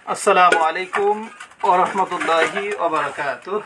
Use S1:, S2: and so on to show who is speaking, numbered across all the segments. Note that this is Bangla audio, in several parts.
S1: আসসালামু আলাইকুম ওয়া রাহমাতুল্লাহি ওয়া বারাকাতুহু।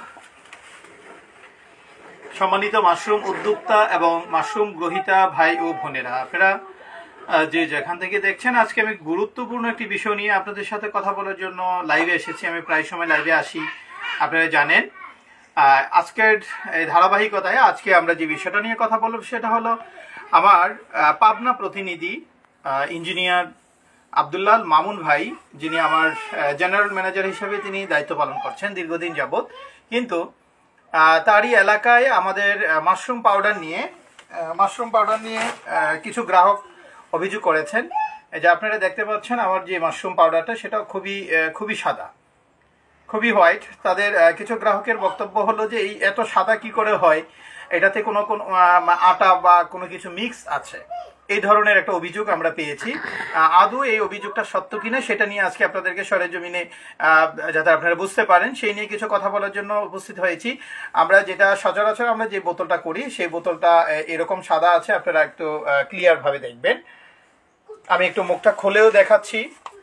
S1: সম্মানিত মাশরুম উদ্যোক্তা এবং মাশরুম গ্রহীতা ভাই ও বোনেরা, আপনারা যে যেখান থেকে দেখছেন, আজকে আমি গুরুত্বপূর্ণ একটি বিষয় নিয়ে আপনাদের সাথে কথা বলার জন্য লাইভে এসেছি। আমি প্রায় সময় লাইভে আসি, আপনারা জানেন। আজকের এই ধারাবাহিকতায় আজকে আমরা যে বিষয়টা নিয়ে কথা বলব সেটা হলো আমার পাবনা প্রতিনিধি ইঞ্জিনিয়ার আব্দুল্লাহ মামুন ভাই, যিনি আমার জেনারেল ম্যানেজার হিসেবে তিনি দায়িত্ব পালন করছেন দীর্ঘদিন যাবৎ। কিন্তু তারই এলাকায় আমাদের মাশরুম পাউডার নিয়ে কিছু গ্রাহক অভিযোগ করেছেন। যে আপনারা দেখতে পাচ্ছেন আমার যে মাশরুম পাউডারটা, সেটা খুবই সাদা, খুবই হোয়াইট। তাদের কিছু গ্রাহকের বক্তব্য হলো যে এই এত সাদা কি করে হয়, এটাতে কোনো আটা বা কোনো কিছু মিক্স আছে, এই ধরনের একটা অভিযোগ আমরা পেয়েছি। আদৌ এই অভিযোগটা সত্য কিনা সেটা নিয়ে আজকে আপনাদেরকে সরেজমিনে যাতে আপনারা বুঝতে পারেন সেই নিয়ে কিছু কথা বলার জন্য উপস্থিত হয়েছি। আমরা যেটা সচরাচর আমরা যে বোতলটা করি, সেই বোতলটা এরকম সাদা আছে, আপনারা একটু ক্লিয়ার ভাবে দেখবেন। আমি একটু মুখটা খুলেও দেখাচ্ছি।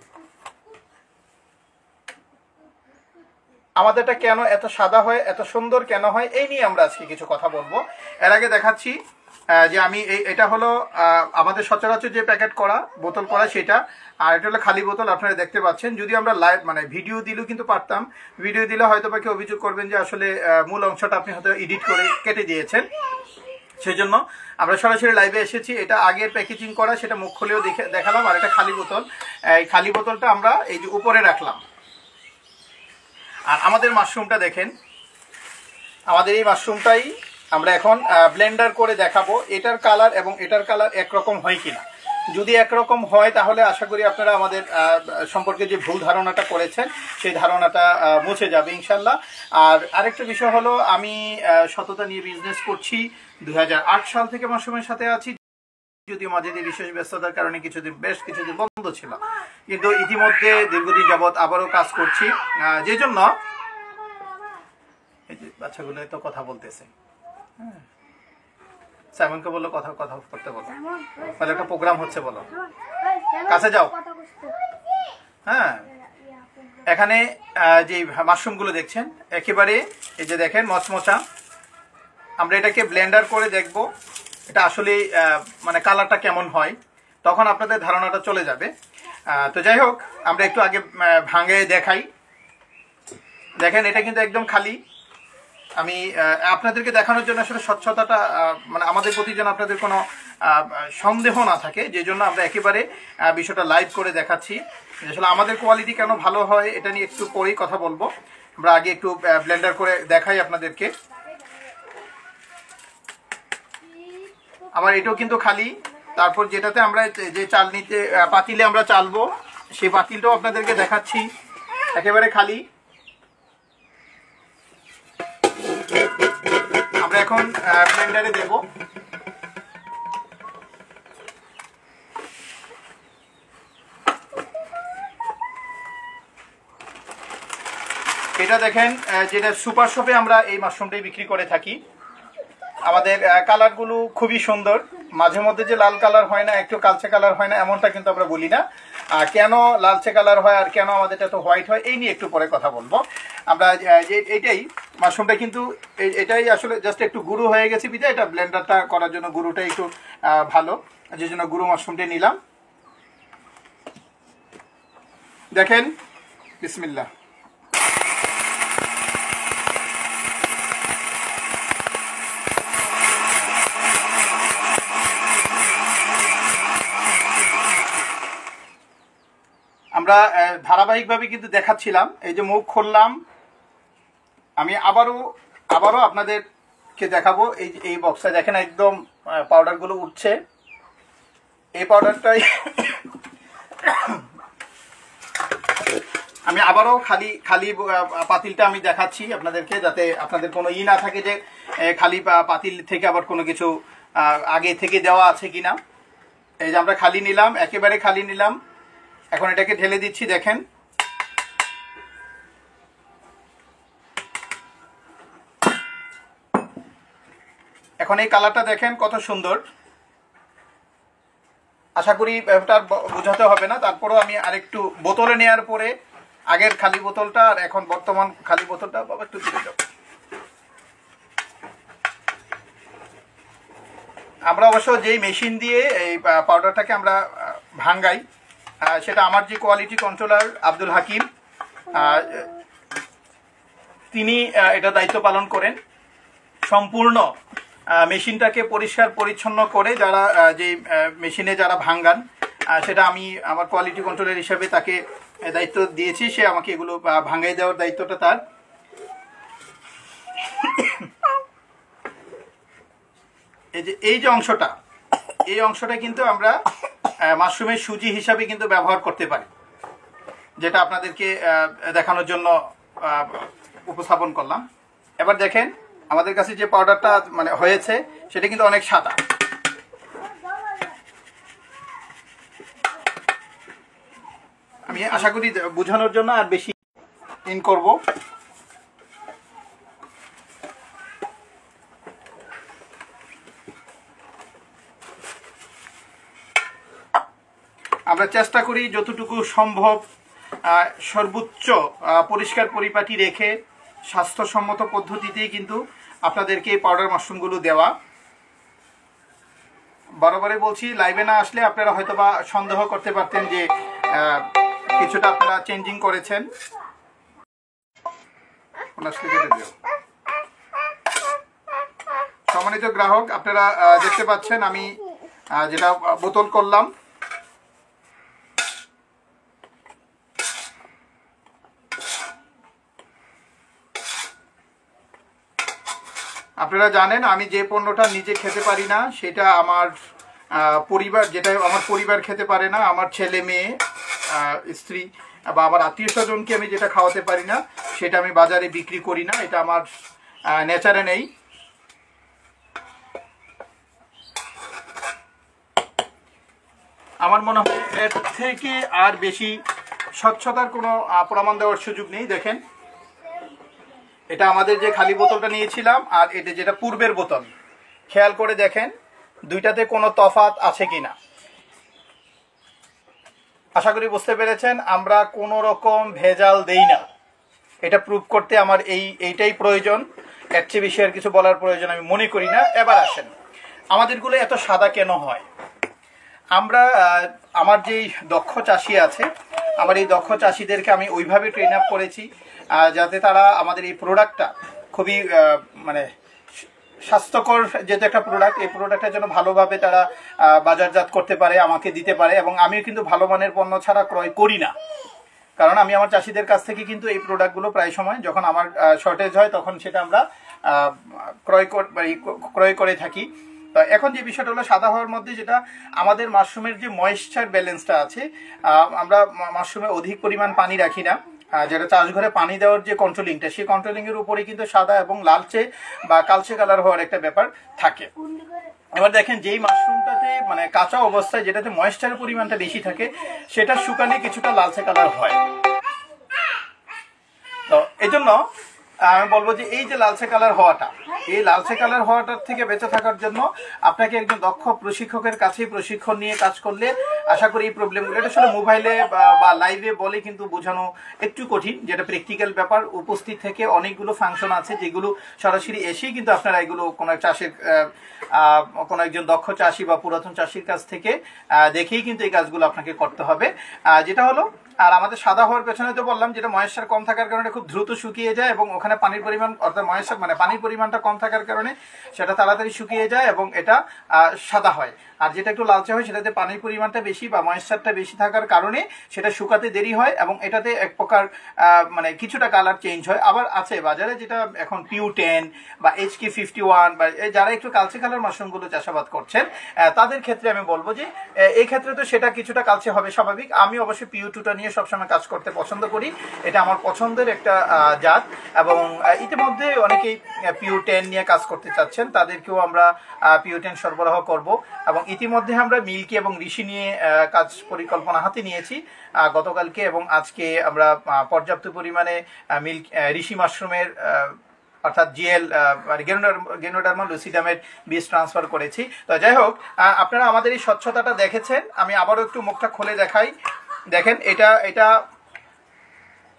S1: আমাদেরটা কেন এত সাদা হয়, এত সুন্দর কেন হয়, এই নিয়ে আমরা আজকে কিছু কথা বলবো। এর আগে দেখাচ্ছি যে আমি এটা হলো আমাদের সচরাচর যে প্যাকেট করা বোতল করা সেটা, আর এটা হলো খালি বোতল। আপনারা দেখতে পাচ্ছেন, যদি আমরা লাইভ ভিডিও দিলেও কিন্তু পারতাম। ভিডিও দিলে হয়তো বা কেউ অভিযোগ করবেন যে আসলে মূল অংশটা আপনি হয়তো এডিট করে কেটে দিয়েছেন। সেই জন্য আমরা সরাসরি লাইভে এসেছি। এটা আগের প্যাকেজিং করা, সেটা মুখ খুলেও দেখালাম। আর এটা খালি বোতল, এই খালি বোতলটা আমরা এই যে উপরে রাখলাম। আর আমাদের মাশরুমটা দেখেন, আমাদের এই মাশরুমটাই আমরা এখন ব্লেন্ডার করে দেখাবো এটার কালার এবং এটার কালার একরকম হয় কিনা। যদি একরকম হয় তাহলে আশা করি আপনারা আমাদের সম্পর্কে যে ভুল ধারণাটা করেছেন সেই ধারণাটা মুছে যাবে ইনশাল্লাহ। আর আরেকটা বিষয় হলো, আমি সততা নিয়ে বিজনেস করছি। 2008 সাল থেকে মাশরুমের সাথে আছি, যদিও মাঝে দিয়ে বিশেষ ব্যস্ততার কারণে বেশ কিছুদিন বন্ধ ছিল, কিন্তু ইতিমধ্যে দীর্ঘদিন যাবৎ আবারও কাজ করছি। যে জন্য এই যে বাচ্চাগুলো তো কথা বলতেছে, হ্যাঁ, সাইমনকে বললো কথা করতে বলো, তাহলে একটা প্রোগ্রাম হচ্ছে, বলো কাছে যাও। হ্যাঁ, এখানে যে মাশরুমগুলো দেখছেন একেবারে এই যে দেখেন মচমচা। আমরা এটাকে ব্লেন্ডার করে দেখব এটা আসলে কালারটা কেমন হয়, তখন আপনাদের ধারণাটা চলে যাবে। তো যাই হোক, আমরা একটু আগে ভাঙে দেখাই। দেখেন এটা কিন্তু একদম খালি। আমি আপনাদেরকে দেখানোর জন্য আসলে স্বচ্ছতাটা আমাদের প্রতি যেন আপনাদের কোনো সন্দেহ না থাকে, যে জন্য আমরা একেবারে বিষয়টা লাইভ করে দেখাচ্ছি। আসলে আমাদের কোয়ালিটি কেন ভালো হয় এটা নিয়ে একটু পরেই কথা বলবো। আমরা আগে একটু ব্লেন্ডার করে দেখাই আপনাদেরকে। আবার এটাও কিন্তু খালি। তারপর যেটাতে আমরা যে চালনিতে পাতিলে আমরা চালবো, সেই পাতিলটাও আপনাদেরকে দেখাচ্ছি, একেবারে খালি। আমরা এখন ব্লেন্ডারে দেব। এটা দেখেন, যেটা সুপার শপে আমরা এই মাশরুমটাই বিক্রি করে থাকি। আমাদের কালারগুলো খুবই সুন্দর। মাঝে মধ্যে যে লাল কালার হয় না, একটু কালচে কালার হয় না, এমনটা কিন্তু আমরা বলি না। কেন লালচে কালার হয় আর কেন আমাদের এত হোয়াইট হয়, এই নিয়ে একটু পরে কথা বলবো। আমরা এইটাই মাশরুমটা কিন্তু এটাই আসলে জাস্ট একটু গুঁড়ো হয়ে গেছে বিধায় এটা ব্লেন্ডারটা করার জন্য গুঁড়োটা একটু ভালো, যে জন্য গুঁড়ো মাশরুমটা নিলাম। দেখেন, বিসমিল্লাহ। আমরা ধারাবাহিকভাবে কিন্তু দেখাচ্ছিলাম। এই যে মুখ খুললাম, আমি আবারও আপনাদেরকে দেখাবো। এই বক্সে দেখেন একদম পাউডারগুলো উঠছে। এই পাউডারটাই আমি আবারও খালি পাতিলটা আমি দেখাচ্ছি আপনাদেরকে, যাতে আপনাদের কোনো না থাকে যে খালি পাতিল থেকে আবার কোনো কিছু আগে থেকে দেওয়া আছে কিনা। এই যে আমরা খালি নিলাম, একেবারে খালি নিলাম। এখন এটাকে ঢেলে দিচ্ছি। দেখেন, এখন এই কালারটা দেখেন কত সুন্দর। আশা করি ব্যাপারটা বোঝাতে হবে না। তারপরেও আমি আরেকটু বোতলে নেওয়ার পরে আগের খালি বোতলটা আর এখন বর্তমান খালি বোতলটা বাবা একটু দিয়ে দাও। আমরা অবশ্য যেই মেশিন দিয়ে এই পাউডারটাকে আমরা ভাঙ্গাই সেটা আমার যে কোয়ালিটি কন্ট্রোলার আব্দুল হাকিম তিনি এটা দায়িত্ব পালন করেন। সম্পূর্ণ মেশিনটাকে পরিষ্কার পরিচ্ছন্ন করে যারা যে মেশিনে যারা ভাঙ্গান সেটা আমি আমার কোয়ালিটি কন্ট্রোলার হিসেবে তাকে দায়িত্ব দিয়েছি। সে আমাকে এগুলো ভাঙ্গাই দেওয়ার দায়িত্বটা তার। এই যে অংশটা, এই অংশটা কিন্তু আমরা মাশরুমের সুজি হিসাবে কিন্তু ব্যবহার করতে পারি, যেটা আপনাদেরকে দেখানোর জন্য উপস্থাপন করলাম। এবার দেখেন আমাদের কাছে যে পাউডারটা মানে হয়েছে সেটা কিন্তু অনেক সাদা। আমি আশা করি বোঝানোর জন্য আর বেশি ইন করব। আমরা চেষ্টা করি যতটুকু সম্ভব সর্বোচ্চ পরিষ্কার পরিপাটি রেখে স্বাস্থ্যসম্মত পদ্ধতিতেই কিন্তু আপনাদেরকে এই পাউডার মাশরুমগুলো দেওয়া। বারবারই বলছি, লাইভে না আসলে আপনারা হয়তোবা সন্দেহ করতে পারতেন যে কিছুটা আপনারা চেঞ্জিং করেছেন। সম্মানিত গ্রাহক, আপনারা দেখতে পাচ্ছেন আমি যেটা বোতল করলাম, আপনারা জানেন আমি যে পণ্যটা নিজে খেতে পারি না সেটা আমার পরিবার, যেটা আমার পরিবার খেতে পারে না, আমার ছেলে মেয়ে স্ত্রী বা আমার আত্মীয় স্বজনকে আমি যেটা খাওয়াতে পারি না সেটা আমি বাজারে বিক্রি করি না। এটা আমার নেচারে নেই। আমার মনে হয় এর থেকে আর বেশি স্বচ্ছতার কোনো প্রমাণ দেওয়ার সুযোগ নেই। দেখেন এটা আমাদের যে খালি বোতলটা নিয়েছিলাম আর এটা যেটা পূর্বের বোতল, খেয়াল করে দেখেন দুইটাতে কোনো তফাৎ আছে কিনা। আশা করি বুঝতে পেরেছেন। আমরা কোনো রকম ভেজাল দেই না, এটা প্রুভ করতে আমার এইটাই প্রয়োজন। এর চেয়ে বেশি আর কিছু বলার প্রয়োজন আমি মনে করি না। এবার আসেন আমাদেরগুলো এত সাদা কেন হয়। আমরা আমার যেই দক্ষ চাষি আছে, আমার এই দক্ষ চাষিদেরকে আমি ওইভাবে ট্রেন আপ করেছি যাতে তারা আমাদের এই প্রোডাক্টটা খুবই মানে স্বাস্থ্যকর যেহেতু একটা প্রোডাক্ট, এই প্রোডাক্টের জন্য ভালোভাবে তারা বাজারজাত করতে পারে, আমাকে দিতে পারে। এবং আমিও কিন্তু ভালো মানের পণ্য ছাড়া ক্রয় করি না, কারণ আমি আমার চাষিদের কাছ থেকে কিন্তু এই প্রোডাক্টগুলো প্রায় সময় যখন আমার শর্টেজ হয় তখন সেটা আমরা ক্রয় করে থাকি। তো এখন যে বিষয়টা হলো সাদা হওয়ার মধ্যে যেটা আমাদের মাশরুমের যে ময়েশ্চার ব্যালেন্সটা আছে, আমরা মাশরুমে অধিক পরিমাণ পানি রাখি না, যেটা চাষঘরে পানি দেওয়ার যে কন্ট্রোলিংটা, সেই কন্ট্রোলিংয়ের উপরে কিন্তু সাদা এবং লালচে বা কালচে কালার হওয়ার একটা ব্যাপার থাকে। এবার দেখেন যেই মাশরুমটাতে মানে কাঁচা অবস্থায় যেটাতে ময়েশ্চারের পরিমাণটা বেশি থাকে সেটা শুকালে কিছুটা লালচে কালার হয়। তো এই জন্য আমি বলবো যে এই যে লালচে কালার হওয়াটা, এই লালচে কালার হওয়াটার থেকে বেঁচে থাকার জন্য আপনাকে একজন দক্ষ প্রশিক্ষকের কাছেই প্রশিক্ষণ নিয়ে কাজ করলে আশা করি এই প্রবলেমগুলো, এটা আসলে মোবাইলে বা লাইভে বলে কিন্তু বোঝানো একটু কঠিন, যেটা প্র্যাকটিক্যাল ব্যাপার। উপস্থিত থেকে অনেকগুলো ফাংশন আছে যেগুলো সরাসরি এসেই কিন্তু আপনারা এগুলো কোনো চাষের কোনো একজন দক্ষ চাষি বা পুরাতন চাষির কাছ থেকে দেখেই কিন্তু এই কাজগুলো আপনাকে করতে হবে। যেটা হলো আর আমাদের সাদা হওয়ার পেছনে তো বললাম যেটা ময়েশ্চার কম থাকার কারণে খুব দ্রুত শুকিয়ে যায় এবং ওখানে পানির পরিমাণ অর্থাৎ ময়েশ্চার মানে পানির পরিমাণটা কম থাকার কারণে সেটা তাড়াতাড়ি শুকিয়ে যায় এবং এটা সাদা হয়। আর যেটা একটু লালচে হয় সেটাতে পানির পরিমাণটা বেশি বা ময়েশ্চারটা বেশি থাকার কারণে সেটা শুকাতে দেরি হয় এবং এটাতে এক প্রকার মানে কিছুটা কালার চেঞ্জ হয়। আবার আছে বাজারে যেটা এখন পিউ10 বা HK51 বা যারা একটু কালচে কালার মাশরুমগুলো চাষাবাদ করছেন তাদের ক্ষেত্রে আমি বলবো যে এই ক্ষেত্রে তো সেটা কিছুটা কালচে হবে স্বাভাবিক। আমি অবশ্যই পিউ2টা নিয়ে সবসময় কাজ করতে পছন্দ করি, এটা আমার পছন্দের একটা জাত। এবং ইতিমধ্যে অনেকেই পিউ10 নিয়ে কাজ করতে চাচ্ছেন, তাদেরকেও আমরা পিউ10 সরবরাহ করব। এবং ইতিমধ্যে আমরা মিল্কি এবং ঋষি নিয়ে কাজ পরিকল্পনা হাতে নিয়েছি গতকালকে, এবং আজকে আমরা পর্যাপ্ত পরিমাণে ঋষি মাশরুমের অর্থাৎ জিএল গেনোডার্মা লুসিডামের বীজ ট্রান্সফার করেছি। তো যাই হোক, আপনারা আমাদের এই স্বচ্ছতাটা দেখেছেন। আমি আবারও একটু মুখটা খুলে দেখাই। দেখেন এটা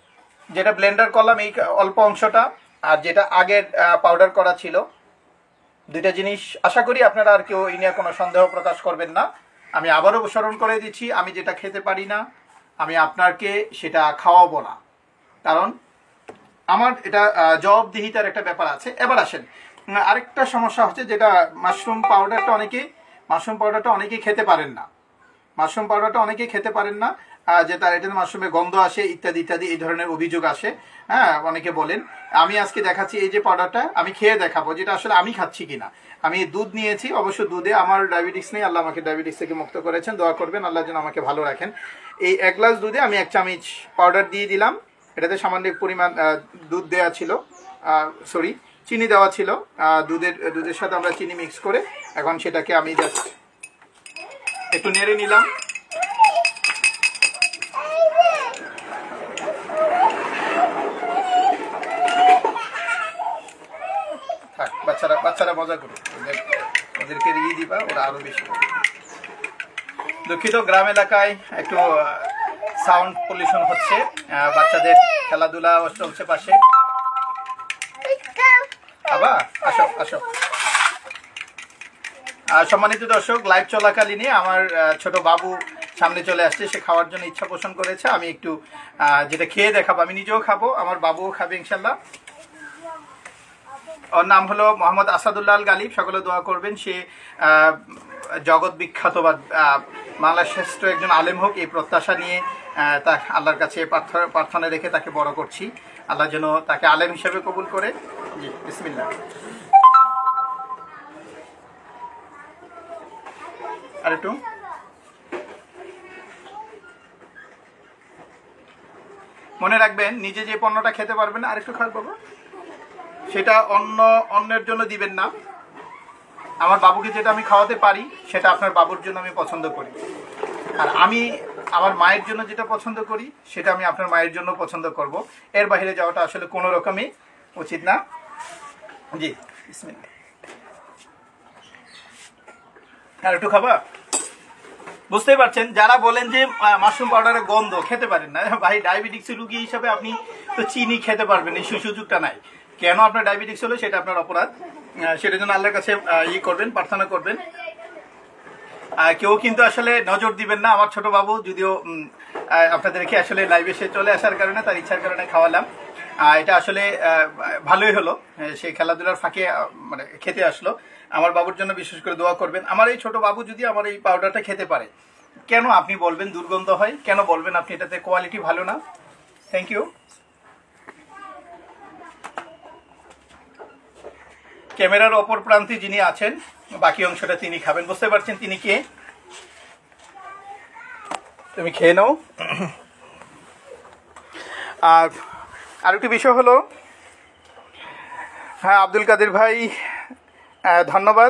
S1: যেটা ব্লেন্ডার করলাম এই অল্প অংশটা, আর যেটা আগের পাউডার করা ছিল, দুইটা জিনিস আশা করি আপনারা আর কেউ এই নিয়ে কোনো সন্দেহ প্রকাশ করবেন না। আমি আবারও স্মরণ করে দিচ্ছি, আমি যেটা খেতে পারি না আমি আপনাকে সেটা খাওয়াবো না, কারণ আমার এটা জবাবদিহিতার একটা ব্যাপার আছে। এবার আসেন, আরেকটা সমস্যা হচ্ছে যেটা মাশরুম পাউডারটা অনেকেই খেতে পারেন না। মাশরুম পাউডারটা অনেকেই খেতে পারেন না, যেটা এটাতে মাশরুমের গন্ধ আসে ইত্যাদি ইত্যাদি এই ধরনের অভিযোগ আসে। হ্যাঁ, অনেকে বলেন। আমি আজকে দেখাচ্ছি এই যে পাউডারটা আমি খেয়ে দেখাবো যেটা আসলে আমি খাচ্ছি কিনা। আমি দুধ নিয়েছি, অবশ্য দুধে আমার ডায়াবেটিস নেই, আল্লাহ আমাকে ডায়াবেটিস থেকে মুক্ত করেছেন, দোয়া করবেন আল্লাহ যেন আমাকে ভালো রাখেন। এই 1 গ্লাস দুধে আমি 1 চামচ পাউডার দিয়ে দিলাম। এটাতে সামান্য পরিমাণ দুধ দেওয়া ছিল, চিনি দেওয়া ছিল। দুধের সাথে আমরা চিনি মিক্স করে এখন সেটাকে আমি জাস্ট একটু নেড়ে নিলাম। থাক, বাচ্চারা মজা করুক, ওদেরকে দিয়ে দিবা, ওরা আরো বেশি। দুঃখিত, গ্রাম এলাকায় একটু সাউন্ড পলিউশন হচ্ছে, বাচ্চাদের খেলাধুলা চলছে পাশে। আবার আসো আসো। সম্মানিত দর্শক, লাইভ চলাকালীনই আমার ছোট বাবু সামনে চলে আসছে, সে খাওয়ার জন্য ইচ্ছা পোষণ করেছে। আমি একটু যেটা খেয়ে দেখাবো, আমি নিজেও খাবো, আমার বাবুও খাবে ইনশাল্লাহ। ওর নাম হলো মোহাম্মদ আসাদুল্লাহ আল গালিব, সকলে দোয়া করবেন সে জগৎ বিখ্যাত বা বাংলার শ্রেষ্ঠ একজন আলেম হোক, এই প্রত্যাশা নিয়ে তা আল্লাহর কাছে প্রার্থনা রেখে তাকে বড় করছি। আল্লাহ যেন তাকে আলেম হিসেবে কবুল করে। জি, বিসমিল্লাহ। আর একটু মনে রাখবেন, নিজে যে পণ্যটা খেতে পারবেন না, আরেকটু খাওয়া বাবা, সেটা অন্যের জন্য দিবেন না। আমার বাবুকে যেটা আমি খাওয়াতে পারি সেটা আপনার বাবুর জন্য আমি পছন্দ করি, আর আমি আমার মায়ের জন্য যেটা পছন্দ করি সেটা আমি আপনার মায়ের জন্য পছন্দ করব। এর বাইরে যাওয়াটা আসলে কোনো রকমই উচিত না। জি, বিসমিল্লাহ। আর একটু খাবা? বুঝতেই পারছেন, যারা বলেন যে মাশরুম পাউডারের গন্ধ খেতে পারেন না, ভাই ডায়াবেটিক্স রুগী হিসাবে আপনি তো চিনি খেতে পারবেন, এই সুযোগটা নাই। কেন আপনার ডায়াবেটিক্স হলো সেটা আপনার অপরাধ, সেটার জন্য আল্লাহর কাছে করবেন, প্রার্থনা করবেন। কেউ কিন্তু আসলে নজর দিবেন না। আমার ছোট বাবু যদিও আপনাদেরকে আসলে লাইভে সে চলে আসার কারণে, তার ইচ্ছার কারণে খাওয়ালাম, এটা আসলে ভালোই হলো, সে খেলাধুলার ফাঁকে মানে খেতে আসলো। আমার বাবুর জন্য বিশেষ করে দোয়া করবেন। আমার এই ছোট বাবু যদি আমার এই পাউডারটা খেতে পারে, কেন আপনি বলবেন দুর্গন্ধ হয়, কেন বলবেন আপনি এটাতে কোয়ালিটি ভালো না? Thank you. ক্যামেরার অপর প্রান্তে যিনি আছেন, বাকি অংশটা তিনি খাবেন, বুঝতে পারছেন তিনি কে। তুমি খেয়ে নাও। আর একটি বিষয় হলো, হ্যাঁ আব্দুল কাদের ভাই ধন্যবাদ,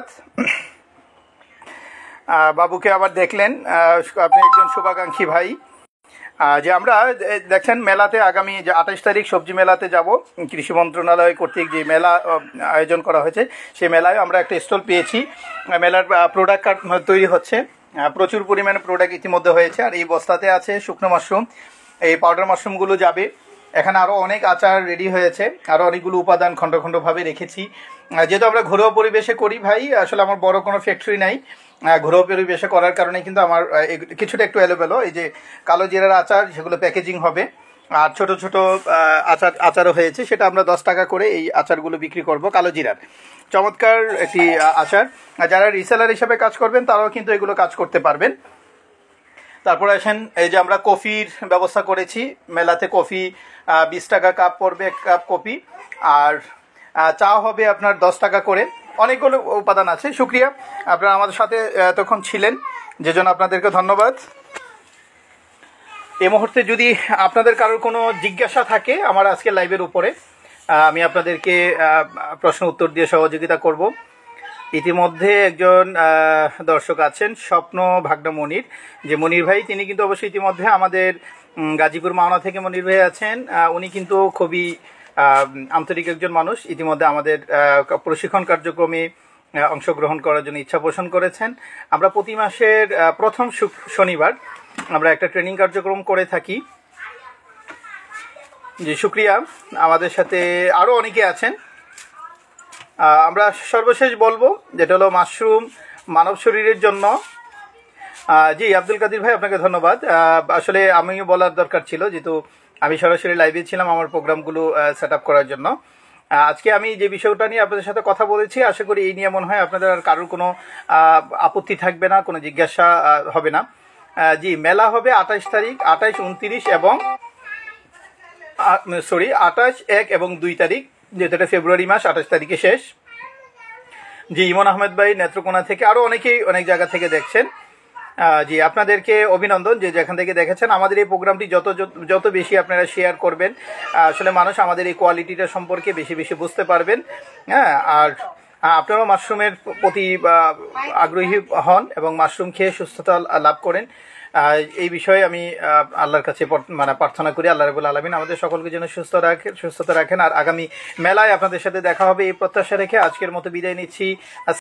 S1: বাবুকে আবার দেখলেন, আপনি একজন শুভাকাঙ্ক্ষী ভাই। যে আমরা দেখছেন মেলাতে আগামী যে 28 তারিখ সবজি মেলাতে যাব, কৃষি মন্ত্রণালয় কর্তৃক যে মেলা আয়োজন করা হয়েছে সেই মেলায় আমরা একটা স্টল পেয়েছি। মেলার প্রোডাক্ট কার্ড তৈরি হচ্ছে, প্রচুর পরিমাণে প্রোডাক্ট ইতিমধ্যে হয়েছে। আর এই বস্তাতে আছে শুকনো মাশরুম, এই পাউডার মাশরুমগুলো যাবে। এখানে আরও অনেক আচার রেডি হয়েছে, আরও অনেকগুলো উপাদান খণ্ড খণ্ডভাবে রেখেছি। যেহেতু আমরা ঘরোয়া পরিবেশে করি ভাই, আসলে আমার বড় কোনো ফ্যাক্টরি নাই, ঘরোয়া পরিবেশে করার কারণে কিন্তু আমার কিছুটা একটু এলোমেলো। এই যে কালো জিরার আচার, সেগুলো প্যাকেজিং হবে, আর ছোট ছোট আচারও হয়েছে, সেটা আমরা 10 টাকা করে এই আচারগুলো বিক্রি করব। কালো জিরার চমৎকার একটি আচার, যারা রিসেলার হিসাবে কাজ করবেন তারাও কিন্তু এগুলো কাজ করতে পারবেন। তারপরে আসেন, এই যে আমরা কফির ব্যবস্থা করেছি, মেলাতে কফি 20 টাকা কাপ পড়বে, 1 কাপ কফি, আর চা হবে আপনার 10 টাকা করে। অনেকগুলো উপাদান আছে। শুক্রিয়া, আপনারা আমাদের সাথে এতক্ষণ ছিলেন, যে জন্য আপনাদেরকে ধন্যবাদ। এই মুহূর্তে যদি আপনাদের কারোর কোনো জিজ্ঞাসা থাকে আমার আজকে লাইভের উপরে, আমি আপনাদেরকে প্রশ্ন উত্তর দিয়ে সহযোগিতা করব। ইতিমধ্যে একজন দর্শক আছেন, স্বপ্ন ভাগনা মনির, যে মনির ভাই, তিনি কিন্তু অবশ্যই ইতিমধ্যে আমাদের গাজীপুর মাওনা থেকে মনির ভাই আছেন। উনি কিন্তু খুবই আন্তরিক একজন মানুষ, ইতিমধ্যে আমাদের প্রশিক্ষণ কার্যক্রমে অংশগ্রহণ করার জন্য ইচ্ছা পোষণ করেছেন। আমরা প্রতি মাসের প্রথম শনিবার আমরা একটা ট্রেনিং কার্যক্রম করে থাকি। জি শুক্রিয়া। আমাদের সাথে আরও অনেকে আছেন। আমরা সর্বশেষ বলবো যেটা হলো মাশরুম মানব শরীরের জন্য। জি আব্দুল কাদির ভাই, আপনাকে ধন্যবাদ। আসলে আমিও বলার দরকার ছিল, যেহেতু আমি সরাসরি লাইভে ছিলাম আমার প্রোগ্রামগুলো সেট আপ করার জন্য। আজকে আমি যে বিষয়টা নিয়ে আপনাদের সাথে কথা বলেছি, আশা করি এই নিয়ে মনে হয় আপনাদের আর কারোর কোনো আপত্তি থাকবে না, কোনো জিজ্ঞাসা হবে না। জি, মেলা হবে 28 তারিখ, 28, 29 এবং 28, 1 এবং 2 তারিখ, যেহেতু এটা ফেব্রুয়ারি মাস, 28 তারিখে শেষ। জি, ইমন আহমেদ ভাই নেত্রকোনা থেকে, আরও অনেকেই অনেক জায়গা থেকে দেখছেন। জি, আপনাদেরকে অভিনন্দন যে যেখান থেকে দেখেছেন। আমাদের এই প্রোগ্রামটি যত বেশি আপনারা শেয়ার করবেন, আসলে মানুষ আমাদের এই কোয়ালিটিটা সম্পর্কে বেশি বেশি বুঝতে পারবেন। হ্যাঁ, আর আপনারাও মাশরুমের প্রতি আগ্রহী হন এবং মাশরুম খেয়ে সুস্থতা লাভ করেন। এই বিষয়ে আমি আল্লাহর কাছে প্রার্থনা করি, আল্লাহ রাব্বুল আলামিন আমাদের সকলকে যেন সুস্থতা রাখেন। আর আগামী মেলায় আপনাদের সাথে দেখা হবে এই প্রত্যাশা রেখে আজকের মতো বিদায় নিচ্ছি।